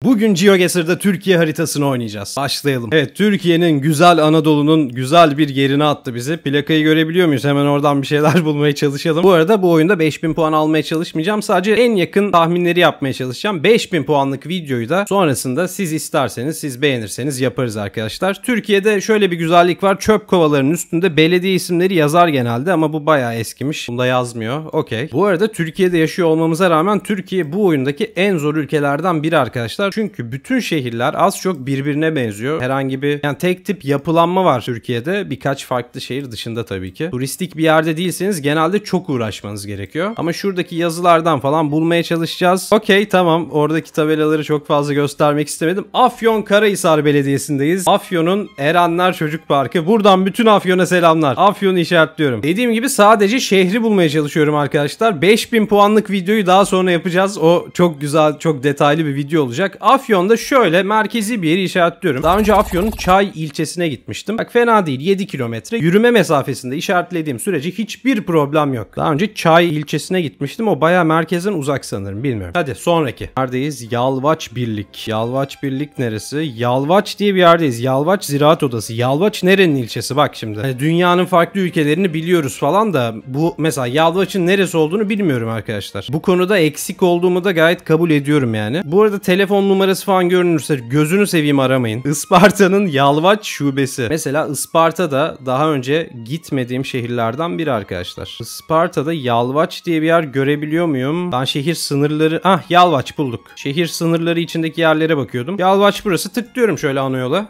Bugün GeoGuessr'da Türkiye haritasını oynayacağız. Başlayalım. Evet, Türkiye'nin güzel Anadolu'nun güzel bir yerine attı bizi. Plakayı görebiliyor muyuz? Hemen oradan bir şeyler bulmaya çalışalım. Bu arada bu oyunda 5000 puan almaya çalışmayacağım. Sadece en yakın tahminleri yapmaya çalışacağım. 5000 puanlık videoyu da sonrasında siz isterseniz, siz beğenirseniz yaparız arkadaşlar. Türkiye'de şöyle bir güzellik var. Çöp kovalarının üstünde belediye isimleri yazar genelde ama bu bayağı eskimiş. Bunda yazmıyor. Okey. Bu arada Türkiye'de yaşıyor olmamıza rağmen Türkiye bu oyundaki en zor ülkelerden biri arkadaşlar. Çünkü bütün şehirler az çok birbirine benziyor. Herhangi bir tek tip yapılanma var Türkiye'de. Birkaç farklı şehir dışında tabii ki. Turistik bir yerde değilseniz genelde çok uğraşmanız gerekiyor. Ama şuradaki yazılardan falan bulmaya çalışacağız. Okey, tamam. Oradaki tabelaları çok fazla göstermek istemedim. Afyonkarahisar Belediyesi'ndeyiz. Afyon'un Erenler Çocuk Parkı. Buradan bütün Afyon'a selamlar. Afyon'u işaretliyorum. Dediğim gibi sadece şehri bulmaya çalışıyorum arkadaşlar. 5000 puanlık videoyu daha sonra yapacağız. O çok güzel, çok detaylı bir video olacak. Afyon'da şöyle merkezi bir yeri işaretliyorum. Daha önce Afyon'un Çay ilçesine gitmiştim. Bak fena değil, 7 kilometre. Yürüme mesafesinde işaretlediğim sürece hiçbir problem yok. Daha önce Çay ilçesine gitmiştim. O bayağı merkezden uzak sanırım. Bilmiyorum. Hadi sonraki. Neredeyiz? Yalvaç Birlik. Yalvaç Birlik neresi? Yalvaç diye bir yerdeyiz. Yalvaç Ziraat Odası. Yalvaç nerenin ilçesi? Bak şimdi. Hani dünyanın farklı ülkelerini biliyoruz falan da bu mesela Yalvaç'ın neresi olduğunu bilmiyorum arkadaşlar. Bu konuda eksik olduğumu da gayet kabul ediyorum yani. Bu arada telefon numarası falan görünürse gözünü seveyim aramayın. Isparta'nın Yalvaç şubesi. Mesela Isparta'da daha önce gitmediğim şehirlerden biri arkadaşlar. Isparta'da Yalvaç diye bir yer görebiliyor muyum? Ben şehir sınırları... Yalvaç bulduk. Şehir sınırları içindeki yerlere bakıyordum. Yalvaç burası. Tıklıyorum şöyle ana yola.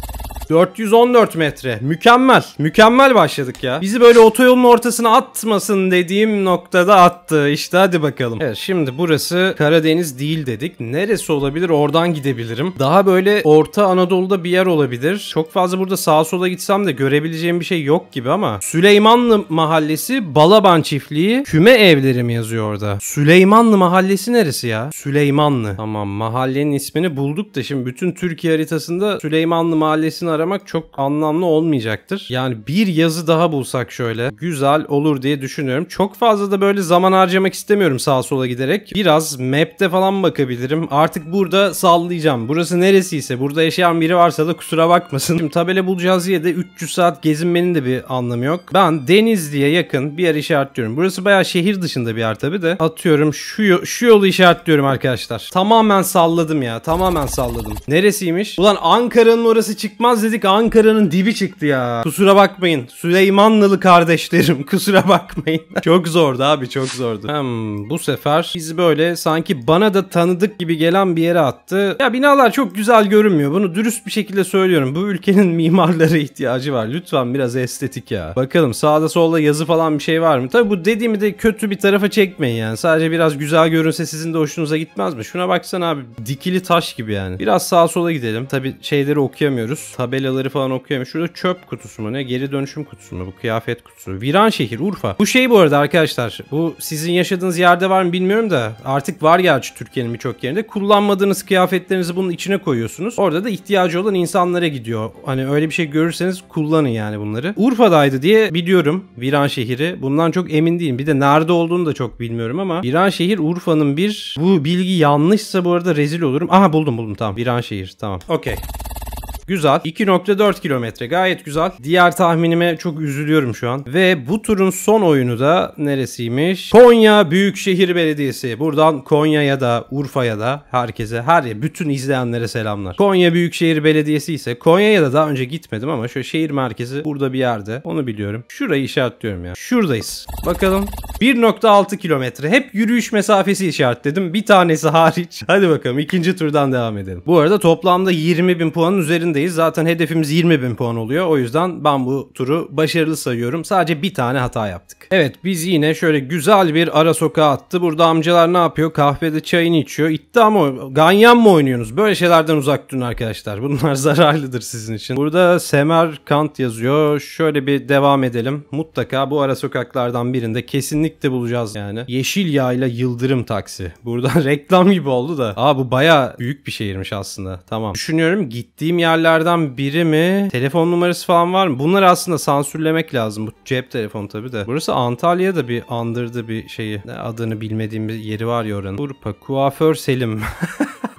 414 metre. Mükemmel. Mükemmel başladık ya. Bizi böyle otoyolun ortasına atmasın dediğim noktada attı. İşte hadi bakalım. Evet, şimdi burası Karadeniz değil dedik. Neresi olabilir? Oradan gidebilirim. Daha böyle Orta Anadolu'da bir yer olabilir. Çok fazla burada sağa sola gitsem de görebileceğim bir şey yok gibi ama. Süleymanlı Mahallesi, Balaban Çiftliği, Küme Evleri mi yazıyor orada? Süleymanlı Mahallesi neresi ya? Süleymanlı. Tamam, mahallenin ismini bulduk da şimdi bütün Türkiye haritasında Süleymanlı Mahallesi'ni aramak çok anlamlı olmayacaktır. Yani bir yazı daha bulsak şöyle güzel olur diye düşünüyorum. Çok fazla da böyle zaman harcamak istemiyorum sağa sola giderek. Biraz map'te falan bakabilirim. Artık burada sallayacağım. Burası neresiyse, burada yaşayan biri varsa da kusura bakmasın. Şimdi tabela bulacağız diye de 300 saat gezinmenin de bir anlamı yok. Ben Denizli'ye yakın bir yer işaretliyorum. Burası bayağı şehir dışında bir yer tabii de. Atıyorum şu yolu işaretliyorum arkadaşlar. Tamamen salladım ya. Tamamen salladım. Neresiymiş? Ulan Ankara'nın orası çıkmaz dedik, Ankara'nın dibi çıktı ya. Kusura bakmayın. Süleymanlılı kardeşlerim. Kusura bakmayın. Çok zordu abi, çok zordu. Bu sefer bizi böyle sanki bana da tanıdık gibi gelen bir yere attı. Ya binalar çok güzel görünmüyor. Bunu dürüst bir şekilde söylüyorum. Bu ülkenin mimarlara ihtiyacı var. Lütfen biraz estetik ya. Bakalım sağda solda yazı falan bir şey var mı? Tabi bu dediğimi de kötü bir tarafa çekmeyin yani. Sadece biraz güzel görünse sizin de hoşunuza gitmez mi? Şuna baksana abi. Dikili taş gibi yani. Biraz sağa sola gidelim. Tabi şeyleri okuyamıyoruz. Tabelaları falan okuyamıyoruz. Şurada çöp kutusu mu ne? Geri dönüşüm kutusu mu? Bu kıyafet kutusu. Viranşehir, Urfa. Bu şey bu arada arkadaşlar. Bu sizin yaşadığınız yerde var mı bilmiyorum da artık var gerçi Türkiye'nin birçok yerinde. Kullanmadığınız kıyafetlerinizi bunun içine koyuyorsunuz. Orada da ihtiyacı olan insanlara gidiyor. Hani öyle bir şey görürseniz kullanın yani bunları. Urfa'daydı diye biliyorum Viranşehir'i. Bundan çok emin değilim. Bir de nerede olduğunu da çok bilmiyorum ama Viranşehir Urfa'nın bir... Bu bilgi yanlışsa bu arada rezil olurum. Aha buldum tamam. Viranşehir tamam. Okey. Güzel. 2.4 kilometre. Gayet güzel. Diğer tahminime çok üzülüyorum şu an. Ve bu turun son oyunu da neresiymiş? Konya Büyükşehir Belediyesi. Buradan Konya'ya da Urfa'ya da herkese, bütün izleyenlere selamlar. Konya Büyükşehir Belediyesi ise Konya'ya da daha önce gitmedim ama şöyle şehir merkezi burada bir yerde. Onu biliyorum. Şurayı işaretliyorum ya. Şuradayız. Bakalım. 1.6 kilometre. Hep yürüyüş mesafesi işaretledim. Bir tanesi hariç. Hadi bakalım ikinci turdan devam edelim. Bu arada toplamda 20.000 puanın üzerinde. Zaten hedefimiz 20.000 puan oluyor. O yüzden ben bu turu başarılı sayıyorum. Sadece bir tane hata yaptık. Evet, biz yine şöyle güzel bir ara sokağa attı. Burada amcalar ne yapıyor? Kahvede çayını içiyor. İddia mı? Ganyan mı oynuyorsunuz? Böyle şeylerden uzak durun arkadaşlar. Bunlar zararlıdır sizin için. Burada Semerkant yazıyor. Şöyle bir devam edelim. Mutlaka bu ara sokaklardan birinde kesinlikle bulacağız yani. Yeşil Yayla Yıldırım Taksi. Buradan reklam gibi oldu da. Bu bayağı büyük bir şehirmiş aslında. Tamam. Düşünüyorum, gittiğim yerlerden biri mi? Telefon numarası falan var mı? Bunları aslında sansürlemek lazım. Bu cep telefonu tabii de. Burası Antalya'da bir andırdı bir şeyi. Adını bilmediğim bir yeri var ya oranın. Urfa. Kuaför Selim.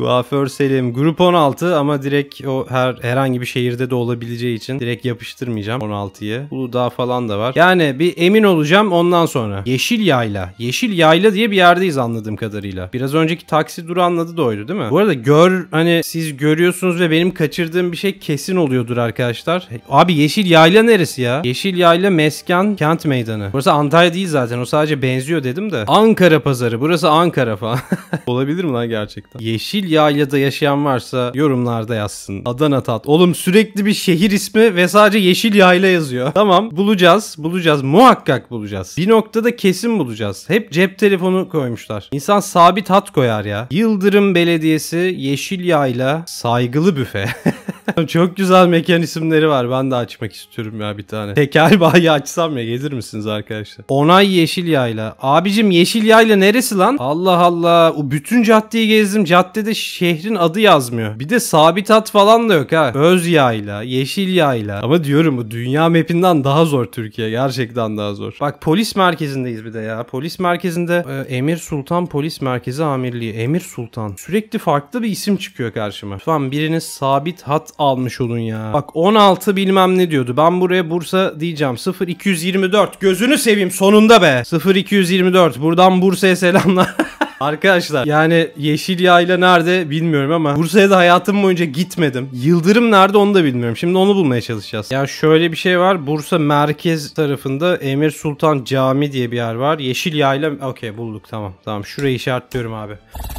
Kuaför Selim. Grup 16 ama direkt o herhangi bir şehirde de olabileceği için direkt yapıştırmayacağım 16'yı. Uludağ falan da var. Yani bir emin olacağım ondan sonra. Yeşil Yayla. Yeşil Yayla diye bir yerdeyiz anladığım kadarıyla. Biraz önceki taksi durağının adı da oydu değil mi? Bu arada hani siz görüyorsunuz ve benim kaçırdığım bir şey kesin oluyordur arkadaşlar. Abi Yeşil Yayla neresi ya? Yeşil Yayla Mesken Kent Meydanı. Burası Antalya değil zaten. O sadece benziyor dedim de. Ankara Pazarı. Burası Ankara falan. Olabilir mi lan gerçekten? Yeşil Yayla'da yaşayan varsa yorumlarda yazsın. Adana tat. Oğlum sürekli bir şehir ismi ve sadece Yeşil Yayla yazıyor. Tamam bulacağız. Muhakkak bulacağız. Bir noktada kesin bulacağız. Hep cep telefonu koymuşlar. İnsan sabit hat koyar ya. Yıldırım Belediyesi Yeşil Yayla Saygılı Büfe. Çok güzel mekan isimleri var. Ben de açmak istiyorum ya bir tane. Tekel bayi açsam ya, gelir misiniz arkadaşlar? Onay Yeşil Yayla. Abicim Yeşil Yayla neresi lan? Allah Allah. O bütün caddeyi gezdim. Caddede şehrin adı yazmıyor. Bir de sabit hat falan da yok ha. Öz Yayla, Yeşil Yayla. Ama diyorum bu dünya mapinden daha zor Türkiye. Gerçekten daha zor. Bak polis merkezindeyiz bir de ya. Polis merkezinde Emir Sultan Polis Merkezi Amirliği. Emir Sultan. Sürekli farklı bir isim çıkıyor karşıma. Lütfen biriniz sabit hat almış olun ya. Bak 16 bilmem ne diyordu. Ben buraya Bursa diyeceğim. 0224. Gözünü seveyim sonunda be. 0224. Buradan Bursa'ya selamlar. Arkadaşlar yani Yeşil Yayla nerede bilmiyorum ama Bursa'ya da hayatım boyunca gitmedim. Yıldırım nerede onu da bilmiyorum. Şimdi onu bulmaya çalışacağız. Ya şöyle bir şey var. Bursa merkez tarafında Emir Sultan Cami diye bir yer var. Yeşil Yayla. Okey bulduk tamam. Tamam şurayı işaretliyorum abi.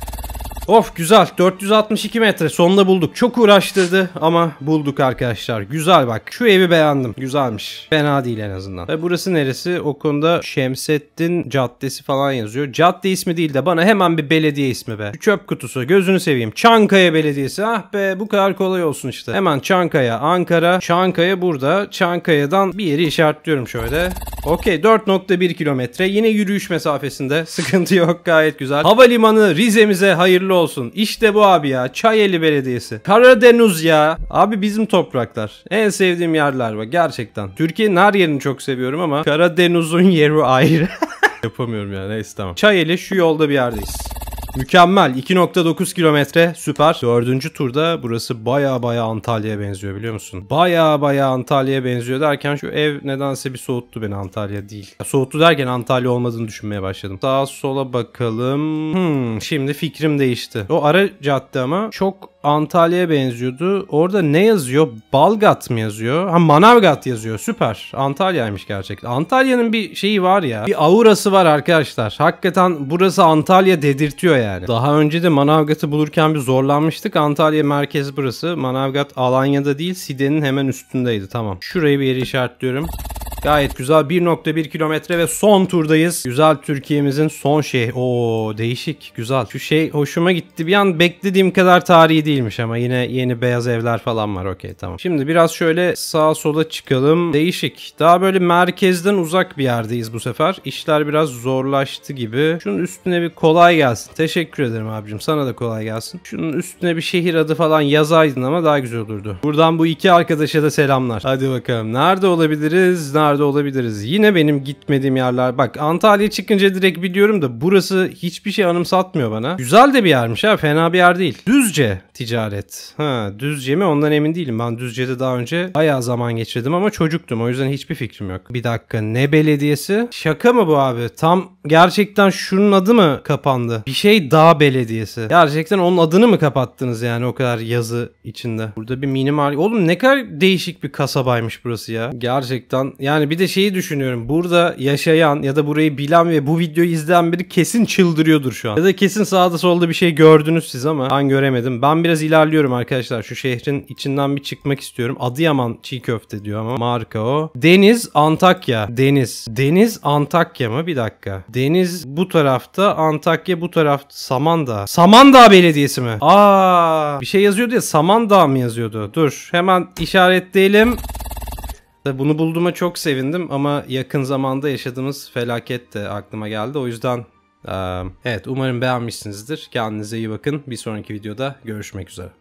Of güzel 462 metre sonunda bulduk. Çok uğraştırdı ama bulduk arkadaşlar. Güzel bak şu evi beğendim. Güzelmiş. Fena değil en azından. Ve burası neresi? O konuda Şemsettin Caddesi falan yazıyor. Cadde ismi değil de bana hemen bir belediye ismi be. Şu çöp kutusu gözünü seveyim. Çankaya Belediyesi. Ah be bu kadar kolay olsun işte. Hemen Çankaya Ankara. Çankaya burada. Çankaya'dan bir yeri işaretliyorum şöyle. Okey 4.1 kilometre. Yine yürüyüş mesafesinde. Sıkıntı yok gayet güzel. Havalimanı Rize'mize hayırlı olsun. İşte bu abi ya. Çayeli Belediyesi. Karadeniz ya. Abi bizim topraklar. En sevdiğim yerler bak gerçekten. Türkiye'nin her yerini çok seviyorum ama Karadeniz'in yeri ayrı. Yapamıyorum ya neyse tamam. Çayeli şu yolda bir yerdeyiz. Mükemmel. 2.9 kilometre. Süper. 4. turda burası baya Antalya'ya benziyor biliyor musun? Baya Antalya'ya benziyor derken şu ev nedense bir soğuttu beni, Antalya değil. Soğuttu derken Antalya olmadığını düşünmeye başladım. Sağa sola bakalım. Şimdi fikrim değişti. O ara cadde ama çok Antalya'ya benziyordu. Orada ne yazıyor? Balgat mı yazıyor? Ha Manavgat yazıyor. Süper. Antalya'ymış gerçekten. Antalya'nın bir şeyi var ya. Bir aurası var arkadaşlar. Hakikaten burası Antalya dedirtiyor yani. Daha önce de Manavgat'ı bulurken bir zorlanmıştık. Antalya merkez burası. Manavgat Alanya'da değil, Side'nin hemen üstündeydi. Tamam. Şurayı bir yere işaretliyorum. Gayet güzel. 1.1 kilometre ve son turdayız. Güzel Türkiye'mizin son şehri. Oo değişik. Güzel. Şu şey hoşuma gitti. Bir an beklediğim kadar tarihi değilmiş ama yine yeni beyaz evler falan var. Okey tamam. Şimdi biraz şöyle sağa sola çıkalım. Değişik. Daha böyle merkezden uzak bir yerdeyiz bu sefer. İşler biraz zorlaştı gibi. Şunun üstüne bir kolay gelsin. Teşekkür ederim abicim. Sana da kolay gelsin. Şunun üstüne bir şehir adı falan yazaydın ama daha güzel olurdu. Buradan bu iki arkadaşa da selamlar. Hadi bakalım. Nerede olabiliriz? Nerede olabiliriz? Yine benim gitmediğim yerler. Bak Antalya çıkınca direkt biliyorum da burası hiçbir şey anımsatmıyor bana. Güzel de bir yermiş ha. Fena bir yer değil. Düzce ticaret. Ha Düzce mi? Ondan emin değilim. Ben Düzce'de daha önce bayağı zaman geçirdim ama çocuktum. O yüzden hiçbir fikrim yok. Bir dakika. Ne belediyesi? Şaka mı bu abi? Tam gerçekten şunun adı mı kapandı? Bir şey Dağ Belediyesi. Gerçekten onun adını mı kapattınız yani o kadar yazı içinde? Burada bir minimal. Oğlum ne kadar değişik bir kasabaymış burası ya. Gerçekten yani bir de şeyi düşünüyorum. Burada yaşayan ya da burayı bilen ve bu videoyu izleyen biri kesin çıldırıyordur şu an. Ya da kesin sağda solda bir şey gördünüz siz ama ben göremedim. Ben biraz ilerliyorum arkadaşlar. Şu şehrin içinden bir çıkmak istiyorum. Adıyaman çiğ köfte diyor ama marka o. Deniz Antakya. Deniz Antakya mı? Bir dakika. Deniz bu tarafta, Antakya bu tarafta. Samandağ Belediyesi mi? Aa, bir şey yazıyordu ya, Samandağ mı yazıyordu? Dur hemen işaretleyelim. Bunu bulduğuma çok sevindim ama yakın zamanda yaşadığımız felaket de aklıma geldi. O yüzden evet umarım beğenmişsinizdir. Kendinize iyi bakın. Bir sonraki videoda görüşmek üzere.